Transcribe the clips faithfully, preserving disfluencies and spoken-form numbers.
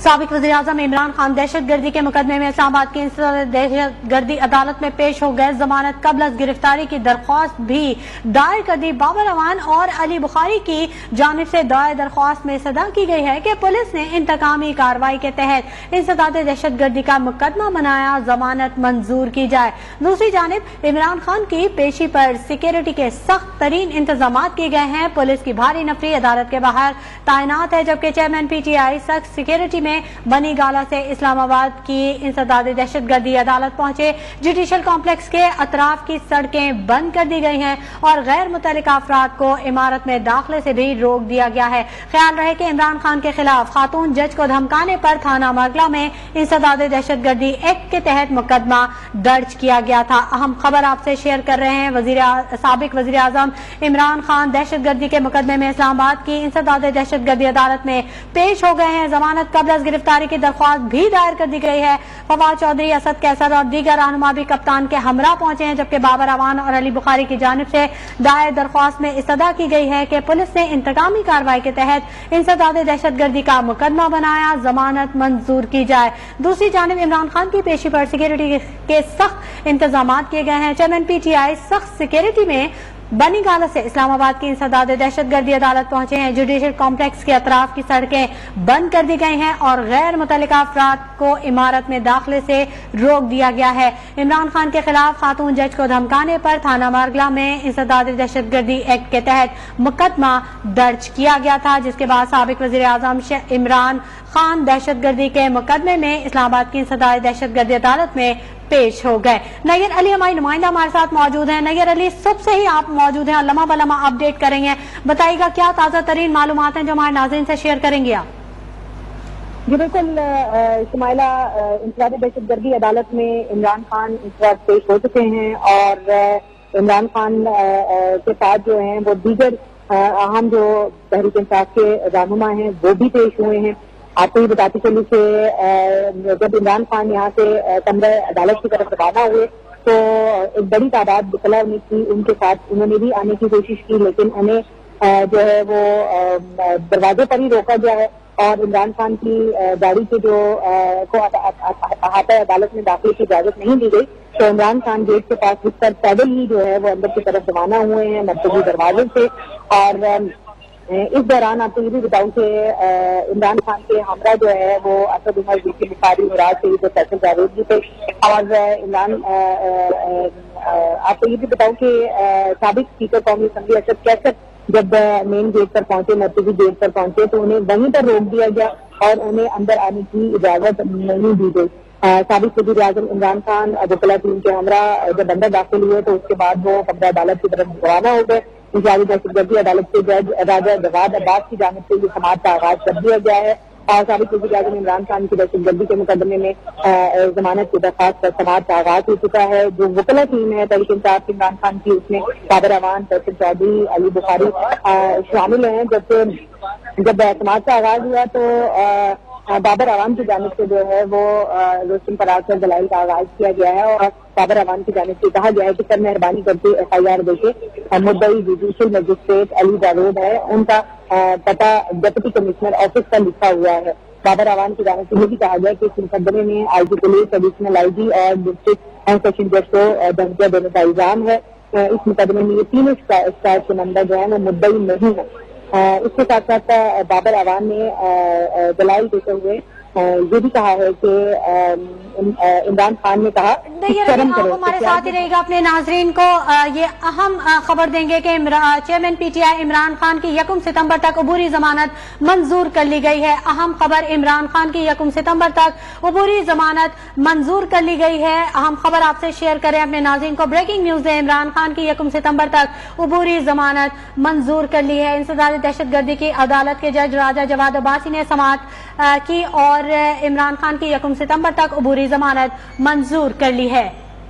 साबिक वज़ीर-ए-आज़म इमरान खान दहशत गर्दी के मुकदमे में इस्लामाबाद की दहशत गर्दी अदालत में पेश हो गए। जमानत कबल अज़ गिरफ्तारी की दरख्वास्त भी दायर कर दी। बाबर अवान और अली बुखारी की जानिब से दायर दरख्वास्त में सदा की गई है कि पुलिस ने इंतकामी कार्रवाई के तहत इंसदाद दहशत गर्दी का मुकदमा बनाया, जमानत मंजूर की जाए। दूसरी जानिब इमरान खान की पेशी पर सिक्योरिटी के सख्त तरीन इंतजाम किए गए हैं। पुलिस की भारी नफरी अदालत के बाहर तैनात है, जबकि चेयरमैन पी टी आई सख्त सिक्योरिटी में बनी गाला से इस्लामाबाद की इंसदाद दहशत गर्दी अदालत पहुंचे। जुडिशल कॉम्प्लेक्स के अतराफ की सड़कें बंद कर दी गई हैं और गैर मुतल्लिका अफराद को इमारत में दाखिले से भी रोक दिया गया है। ख्याल रहे कि इमरान खान के खिलाफ खातून जज को धमकाने पर थाना मरगला में इंसदाद दहशत गर्दी एक्ट के तहत मुकदमा दर्ज किया गया था। अहम खबर आपसे शेयर कर रहे हैं। वजीर साबिक वजीर आजम इमरान खान दहशत गर्दी के मुकदमे में इस्लामाबाद की इंसदाद दहशत गर्दी अदालत में पेश हो गए हैं। जमानत कबल अज़ गिरफ्तारी की दरख्वास्त भी दायर कर दी गई है। फवाद चौधरी, असद कैसर और दीगर रहनुमा भी कप्तान के हमरा पहुंचे हैं, जबकि बाबर अवान और अली बुखारी की जानिब से दायर दरख्वास्त में इस्तदा की गई है कि पुलिस ने इंतकामी कार्रवाई के तहत इंसदाद दहशत गर्दी का मुकदमा बनाया, जमानत मंजूर की जाए। दूसरी जानिब इमरान खान की पेशी पर सिक्योरिटी के सख्त इंतजाम किए गए हैं। चेयरमैन पी टी आई सख्त सिक्योरिटी में बनी गाला से इस्लामाबाद की इंसदाद दहशत गर्दी अदालत पहुंचे हैं। जुडिशल कॉम्प्लेक्स के अतराफ की सड़कें बंद कर दी गई हैं और गैर मुतल्लिका अफराद को इमारत में दाखिले से रोक दिया गया है। इमरान खान के खिलाफ खातून जज को धमकाने पर थाना मारगला में इंसदाद दहशत गर्दी एक्ट के तहत मुकदमा दर्ज किया गया था, जिसके बाद साबिक वजीर आजम इमरान खान दहशत गर्दी के मुकदमे में इस्लामाबाद की इंसदाद दहशत गर्दी अदालत में पेश हो गए। नैयर अली हमारी नुमाइंदा हमारे साथ मौजूद हैं। नैयर अली, सुबह से ही आप मौजूद हैं और लम्हा बलम्हा अपडेट करेंगे। बताइएगा क्या ताज़ा तरीन मालूमात हैं जो हमारे नाज़रीन से शेयर करेंगे आप? जी बिल्कुल शुमाइला, इंसदाद दहशत गर्दी अदालत में इमरान खान इंसदाद पेश हो चुके हैं और इमरान खान के साथ जो हैं वो दीगर अहम जो तहरीक इंसाफ के रहनुमा हैं वो भी पेश हुए हैं। आपको ये बताती चली कि जब इमरान खान यहाँ से कमरे अदालत की तरफ रवाना हुए तो एक बड़ी तादाद बुकला उन्हें थी, उनके साथ उन्होंने भी आने की कोशिश की, लेकिन उन्हें जो है वो दरवाजे पर ही रोका गया है और इमरान खान की गाड़ी के जो को अहाता अदालत में दाखिले की इजाजत नहीं दी गई, तो इमरान खान गेट के पास रुककर पैदल ही जो है वो अंदर की तरफ रवाना हुए हैं मरकजी दरवाजे से। और इस दौरान आपको ये भी बताऊं कि इमरान खान के हमरा जो है वो असद उमर, जुल्फी बुखारी, मुराद सईद और फैसल जावेद भी थे। और इमरान आपको ये भी बताऊं कि साबिक स्पीकर कौमी असम्बली असद कैसर जब मेन गेट पर पहुंचे, मरकजी गेट पर पहुंचे, तो उन्हें वहीं पर रोक दिया गया और उन्हें अंदर आने की इजाजत नहीं दी गई। साबिक वज़ीर आज़म इमरान खान वकला टीम के हमरा जब अंदर दाखिल हुए तो उसके बाद वो कमरा अदालत की तरफ रवाना हो गए। इंतजारी दहशत गर्दी अदालत के जज राजा जवाद अब्बास की जानिब से ये समाअत का आगाज कर दिया गया है और साबिक वज़ीर आज़म इमरान खान की दहशत गर्दी के मुकदमे में जमानत की दरख्वास्त पर समाअत का आगाज हो चुका है। जो वकला टीम है तहरीक इंसाफ इमरान खान की, उसमें बाबर अवान, फैसल चौधरी, अली बुखारी शामिल हैं। जब जब समाअत का आगाज हुआ तो बाबर अवान की जानिब से जो है वो रोशन फराज और दलाइल का आगाज किया गया है और बाबर अवान की जानिब से कहा गया है कि सर मेहरबानी करके एफ आई आर देके मुद्दई जुडिशल मजिस्ट्रेट अली जावेद है, उनका पता डिप्टी कमिश्नर ऑफिस पर लिखा हुआ है। बाबर अवान की जानिब से ये भी कहा गया कि इस मुकदमे में आई जी पुलिस, एडिशनल आई जी और डिस्ट्रिक्ट एंड सेशन जज को धमकियां देने का इल्जाम है। इस मुकदमे में ये तीनों शिकायत के नंबर जो है वो मुद्दई नहीं है। इसके साथ साथ बाबर अवान ने दलाइल देते हुए ये भी कहा है कि इमरान खान ने कहा शर्म करो। हमारे साथ ही रहेगा, अपने नाजरीन को ये अहम खबर देंगे कि chairman P T I Imran Khan की यकम सितंबर तक अबूरी जमानत मंजूर कर ली गई है। अहम खबर, इमरान खान की यकम सितंबर तक अबूरी जमानत मंजूर कर ली गई है। अहम खबर आपसे शेयर करें अपने नाजरीन को। ब्रेकिंग न्यूज है, इमरान खान की यकम सितंबर तक अबूरी जमानत मंजूर कर ली है। इंसदाद दहशत गर्दी की अदालत के जज राजा जवाद अब्बासी ने समाअत की और इमरान खान की यकम सितंबर तक अबूरी जमानत मंजूर कर ली है।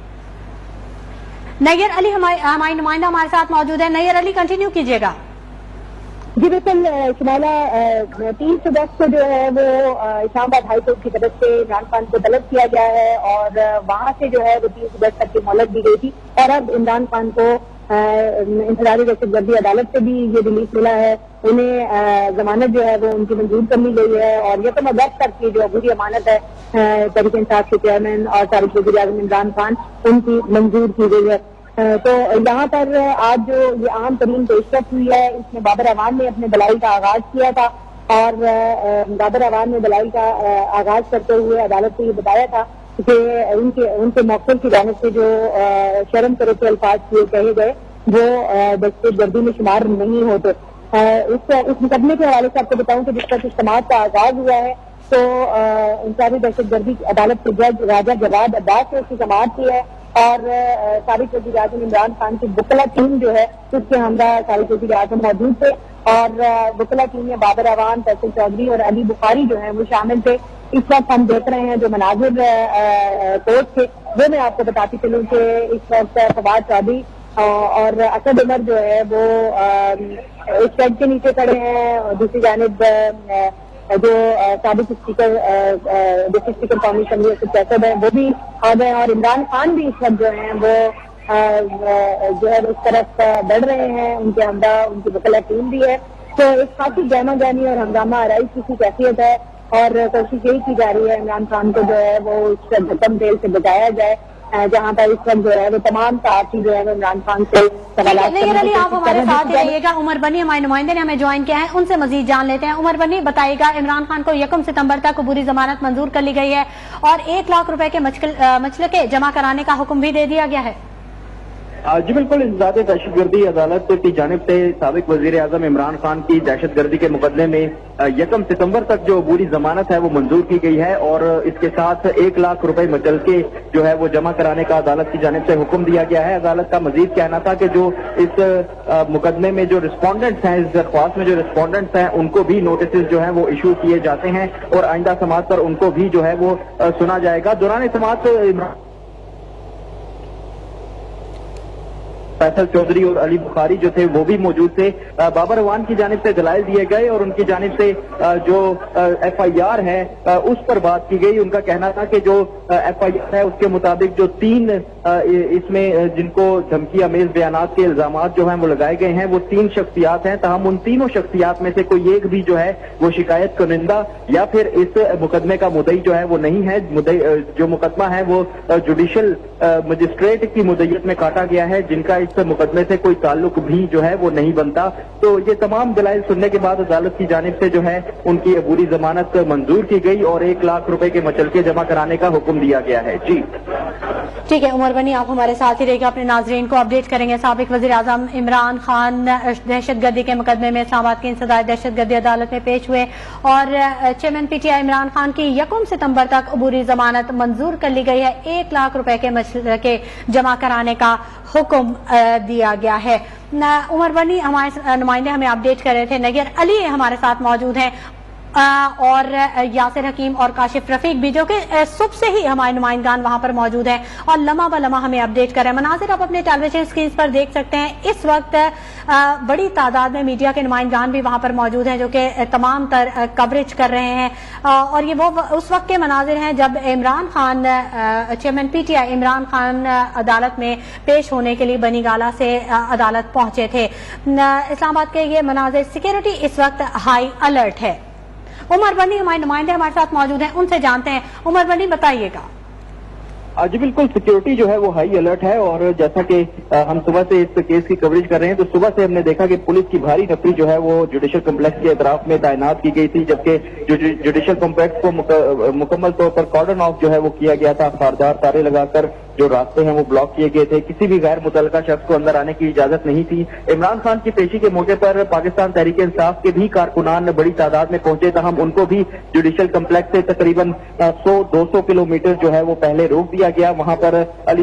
नैयर अली हमारी नुमाइंदा हमारे साथ मौजूद है। नैयर अली, कंटिन्यू कीजिएगा। जी बिल्कुल शुमाइला, तीन अगस्त को जो है वो इस्लामाबाद हाई कोर्ट की तरफ से इमरान खान को तलब किया गया है और वहां से जो है वो तीन अगस्त तक की मोहलत दी गई थी और अब इमरान खान को انفرادی دہشت گردی عدالت سے بھی یہ ریلیف ملا ہے. انہیں ضمانت جو ہے وہ ان کی منظور کر لی گئی ہے اور یکم اگست تک کی جو عبوری امانت ہے تحریک انصاف کے چیئرمین اور سابق وزیر اعظم عمران خان ان کی منظور کی گئی ہے. تو یہاں پر آج جو یہ اہم ترین پیش رفت ہوئی ہے اس میں بابر اعوان نے اپنے دلائل کا آغاز کیا تھا اور بابر اعوان نے دلائل کا آغاز کرتے ہوئے عدالت کو یہ بتایا تھا کہ ان کے ان کے موقع کی جانب سے جو شرم کرے کے الفاظ کیے کہے گئے وہ دہشت گردی میں شمار نہیں ہوتے. اس اس مقدمے کے حوالے سے آپ کو بتاؤں کہ جس طرح اجتماع کا آغاز ہوا ہے تو انصافی دہشت گردی عدالت کے جج راجہ جواد عباس نے اس کی سماعت کی ہے اور سابق وزیر اعظم عمران خان کی وکلا ٹیم جو ہے اس کے ہمراہ سابق وزیر اعظم موجود تھے اور وکلا ٹیم میں بابر اعوان، فیصل چودھری اور علی بخاری جو ہیں وہ شامل تھے. اس وقت ہم دیکھ رہے ہیں جو مناظر کورٹ تھے وہ میں آپ کو بتاتی چلوں کہ اس وقت فواد چودھری اور اسد عمر جو ہے وہ ایک شیڈ کے نیچے کھڑے ہیں اور دوسری جانب جو سابق اسپیکر ڈپٹی اسپیکر قومی اسمبلی اسد اسد ہے وہ بھی آ گئے اور عمران خان بھی اس وقت جو ہیں وہ جو ہے اس طرف بڑھ رہے ہیں. ان کے ہمراہ ان کی وکلا ٹیم بھی ہے. تو ایک خاصی گہما گہمی اور ہنگامہ آرائی کی کیفیت ہے اور کوشش یہی کی جا رہی ہے عمران خان کو جو ہے وہ اس گھٹم تیل سے بچایا جائے جہاں پر اس وقت جو ہے وہ تمام صحافی جو ہے وہ عمران خان سے سوالات. علی آپ ہمارے ساتھ رہیے گا. عمر بنی ہمارے نمائندے نے ہمیں جوائن کیا ہے ان سے مزید جان لیتے ہیں. عمر بنی بتائیے گا عمران خان کو یکم ستمبر تک عبوری ضمانت منظور کر لی گئی ہے اور ایک لاکھ روپے کے مچلکے جمع کرانے کا حکم بھی دے دیا گیا ہے. جی بالکل، انسداد دہشت گردی عدالت کی جانب سے سابق وزیر اعظم عمران خان کی دہشت گردی کے مقدمے میں یکم ستمبر تک جو عبوری ضمانت ہے وہ منظور کی گئی ہے اور اس کے ساتھ ایک لاکھ روپے مچلکے جو ہے وہ جمع کرانے کا عدالت کی جانب سے حکم دیا گیا ہے. عدالت کا مزید کہنا تھا کہ جو اس مقدمے میں جو رسپونڈنٹس ہیں، اس درخواست میں جو رسپونڈنٹس ہیں ان کو بھی نوٹسز جو ہیں وہ ایشو کیے جاتے ہیں اور آئندہ سماعت پر ان کو بھی جو ہے وہ سنا جائے گا. دوران سماعت عمران فیصل چودھری اور علی بخاری جو تھے وہ بھی موجود تھے. بابر اعوان کی جانب سے دلائل دیے گئے اور ان کی جانب سے جو ایف آئی آر ہے اس پر بات کی گئی. ان کا کہنا تھا کہ جو ایف آئی آر ہے اس کے مطابق جو تین اس میں جن کو دھمکی امیز بیانات کے الزامات جو ہیں وہ لگائے گئے ہیں وہ تین شخصیات ہیں، تاہم ان تینوں شخصیات میں سے کوئی ایک بھی جو ہے وہ شکایت کنندہ یا پھر اس مقدمے کا مدعی جو ہے وہ نہیں ہے. جو مقدمہ ہے وہ جوڈیشل مجسٹریٹ کی مدعیت میں کاٹا گیا ہے جن کا اس مقدمے سے کوئی تعلق بھی جو ہے وہ نہیں بنتا. تو یہ تمام دلائل سننے کے بعد عدالت کی جانب سے جو ہے ان کی عبوری ضمانت منظور کی گئی اور ایک لاکھ روپے کے مچلکے جمع کرانے کا حکم دیا گیا ہے. جی ٹھیک ہے عمر بنی، آپ ہمارے ساتھ ہی رہے گا، اپنے ناظرین کو اپڈیٹ کریں گے. سابق وزیر اعظم عمران خان دہشت گردی کے مقدمے میں اسلام آباد کی انسداد دہشت گردی عدالت میں پیش ہوئے اور chairman P T I Imran Khan کی یکم ستمبر تک عبوری ضمانت منظور کر لی گئی ہے. ایک لاکھ روپے کے مچلکے جمع کرانے کا حکم دیا گیا ہے. عمر بنی ہمارے نمائندے ہمیں اپڈیٹ کر رہے تھے. نگر علی ہمارے ساتھ موجود ہیں اور یاسر حکیم اور کاشف رفیق بھی جو کہ صبح سے ہی ہمارے نمائندگان وہاں پر موجود ہیں اور لمحہ بہ لمحہ ہمیں اپڈیٹ کر رہے ہیں. مناظر آپ اپنے ٹیلی ویژن اسکرین پر دیکھ سکتے ہیں. اس وقت بڑی تعداد میں میڈیا کے نمائندگان بھی وہاں پر موجود ہیں جو کہ تمام تر کوریج کر رہے ہیں اور یہ وہ اس وقت کے مناظر ہیں جب Imran Khan chairman P T I Imran Khan عدالت میں پیش ہونے کے لیے بنی گالہ سے عدالت پہنچے تھے. اسلام آباد کے یہ مناظر، سیکورٹی اس وقت ہائی الرٹ ہے. عمر بنی ہمارے نمائندے ہمارے ساتھ موجود ہیں، ان سے جانتے ہیں. عمر بنی بتائیے گا. جی بالکل، سیکیورٹی جو ہے وہ ہائی الرٹ ہے اور جیسا کہ ہم صبح سے اس کیس کی کوریج کر رہے ہیں تو صبح سے ہم نے دیکھا کہ پولیس کی بھاری نفری جو ہے وہ جوڈیشل کمپلیکس کے اطراف میں تعینات کی گئی تھی جبکہ جوڈیشل کمپلیکس کو مکمل طور پر کارڈن آف جو ہے وہ کیا گیا تھا. خاردار تارے لگا کر جو راستے ہیں وہ بلاک کیے گئے تھے. کسی بھی غیر متعلقہ شخص کو اندر آنے کی اجازت نہیں تھی. عمران خان کی پیشی کے موقع پر پاکستان تحریک انصاف کے بھی کارکنان بڑی تعداد میں پہنچے تاہم ان کو بھی جوڈیشل کمپلیکس سے تقریباً سو دو سو کلو میٹر جو ہے وہ پہلے روک دیا گیا. وہاں پر علی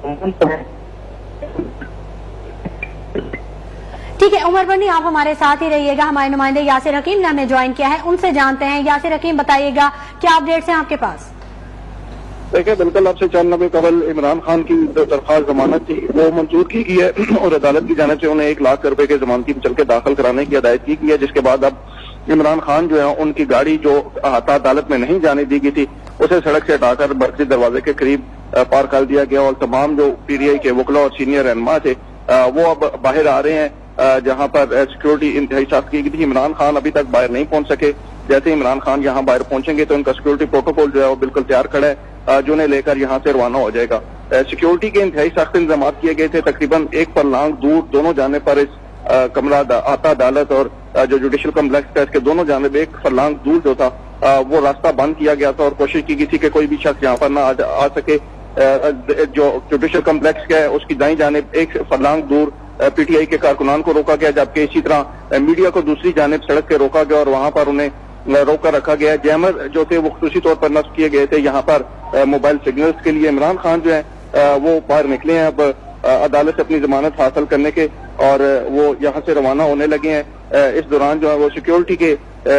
ٹھیک ہے عمر بنی، آپ ہمارے ساتھ ہی رہیے گا. ہمارے نمائندے یاسر حکیم نے ہمیں جوائن کیا ہے، ان سے جانتے ہیں. یاسر حکیم بتائیے گا کیا اپڈیٹس ہیں آپ کے پاس؟ دیکھیں بالکل آپ سے چند لمحے قبل عمران خان کی درخواست ضمانت تھی وہ منظور کی گئی ہے اور عدالت کی جانب سے انہیں ایک لاکھ روپے کے ضمانتی مچلکے داخل کرانے کی ہدایت کی گئی ہے جس کے بعد اب عمران خان جو ہے ان کی گاڑی جو احاطہ عدالت میں نہیں جانے دی گئی تھی اسے سڑک سے ہٹا کر مرکزی دروازے کے قریب پارک کر دیا گیا اور تمام جو پی ڈی آئی کے وکلا اور سینئر رہنما تھے وہ اب باہر آ رہے ہیں جہاں پر سیکورٹی انتہائی سخت کی گئی تھی. عمران خان ابھی تک باہر نہیں پہنچ سکے. جیسے عمران خان یہاں باہر پہنچیں گے تو ان کا سیکورٹی پروٹوکول جو ہے وہ بالکل تیار کھڑا ہے جو انہیں لے کر یہاں سے روانہ ہو جائے گا. سیکورٹی کے انتہائی سخت انتظامات کیے گئے تھے. تقریباً ایک پرلانگ دور دونوں جانب پر اس کمرہ آتا عدالت اور جو جوڈیشل کمپلیکس ہے اس کے دونوں جانب ایک فرلانگ دور جو تھا وہ راستہ بند کیا گیا تھا اور کوشش کی گئی تھی کہ کوئی بھی شخص یہاں پر نہ آ سکے. جو جوڈیشل کمپلیکس کا ہے اس کی دائیں جانب ایک فرلانگ دور پی ٹی آئی کے کارکنان کو روکا گیا, جبکہ اسی طرح میڈیا کو دوسری جانب سڑک پہ روکا گیا اور وہاں پر انہیں روک کر رکھا گیا. جیمر جو تھے وہ خصوصی طور پر نصب کیے گئے تھے یہاں پر موبائل سگنلز کے لیے. عمران خان جو ہے وہ باہر نکلے ہیں اب عدالت سے اپنی ضمانت حاصل کرنے کے اور وہ یہاں سے روانہ ہونے لگے ہیں. اس دوران جو ہے وہ سیکیورٹی کے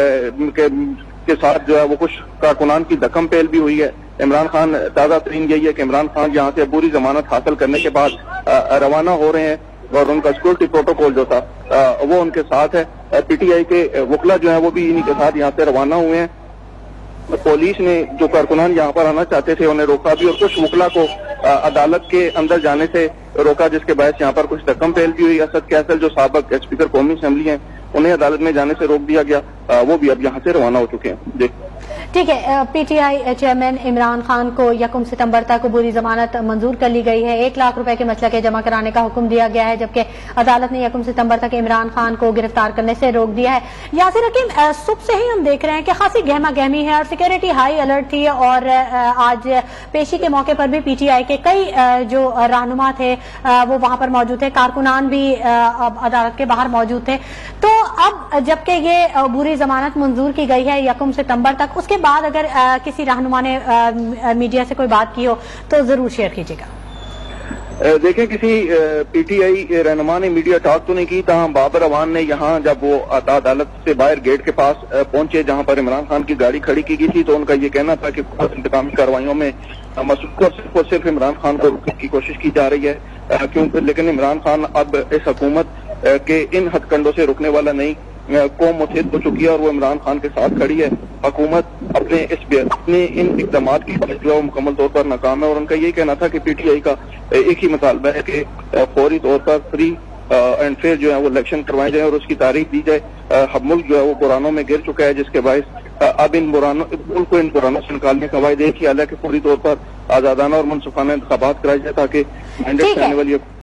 کے ساتھ جو ہے وہ کچھ کارکنان کی دکم پیل بھی ہوئی ہے. عمران خان تازہ ترین یہی ہے کہ عمران خان یہاں سے پوری ضمانت حاصل کرنے کے بعد روانہ ہو رہے ہیں اور ان کا سیکورٹی پروٹوکول جو تھا وہ ان کے ساتھ ہے. پی ٹی آئی کے وکلا جو ہیں وہ بھی انہی کے ساتھ یہاں سے روانہ ہوئے ہیں. پولیس نے جو کارکنان یہاں پر آنا چاہتے تھے انہیں روکا بھی اور کچھ وکلا کو عدالت کے اندر جانے سے روکا, جس کے باعث یہاں پر کچھ دکم پیل بھی ہوئی. اسد کیسل جو سابق اسپیکر قومی اسمبلی ہیں انہیں عدالت میں جانے سے روک دیا گیا, وہ بھی اب یہاں سے روانہ ہو چکے ہیں. جی ٹھیک ہے. P T I chairman Imran Khan کو یکم ستمبر تک عبوری ضمانت منظور کر لی گئی ہے. ایک لاکھ روپے کے مسلکے جمع کرانے کا حکم دیا گیا ہے, جبکہ عدالت نے یکم ستمبر تک عمران خان کو گرفتار کرنے سے روک دیا ہے. یاسر حکیم, صبح سے ہی ہم دیکھ رہے ہیں کہ خاصی گہما گہمی ہے اور سیکورٹی ہائی الرٹ تھی اور آج پیشی کے موقع پر بھی پی ٹی آئی کے کئی جو رہنما تھے وہ وہاں پر موجود تھے, کارکنان بھی عدالت کے باہر موجود تھے. تو اب جبکہ یہ عبوری ضمانت منظور کی گئی ہے یکم ستمبر تک, اس کے بعد اگر کسی رہنما نے میڈیا سے کوئی بات کی ہو تو ضرور شیئر کیجیے گا. دیکھیں, کسی پی ٹی آئی رہنما نے میڈیا ٹاک تو نہیں کی, تاہم بابر اعوان نے یہاں جب وہ عدالت سے باہر گیٹ کے پاس پہنچے جہاں پر عمران خان کی گاڑی کھڑی کی گئی تھی تو ان کا یہ کہنا تھا کہ انتقامی کارروائیوں میں مصروف صرف اور صرف عمران خان کو روکنے کی کوشش کی جا رہی ہے, کیونکہ لیکن عمران خان اب اس حکومت کے ان ہتھ کنڈوں سے رکنے والا نہیں. قوم متحد ہو چکی ہے اور وہ عمران خان کے ساتھ کھڑی ہے. حکومت اپنے اس اپنے ان اقدامات کی جو ہے مکمل طور پر ناکام ہے اور ان کا یہی کہنا تھا کہ پی ٹی آئی کا ایک ہی مطالبہ ہے کہ فوری طور پر فری اینڈ فیئر جو ہے وہ الیکشن کروائے جائیں اور اس کی تاریخ دی جائے. ملک جو ہے وہ بحرانوں میں گر چکا ہے, جس کے باعث اب ان بحرانوں ملک کو ان بحرانوں سے نکالنے کا واحد ایک ہی حل ہے کہ فوری طور پر آزادانہ اور منصفانہ انتخابات کرائے جائے تاکہ آنے والی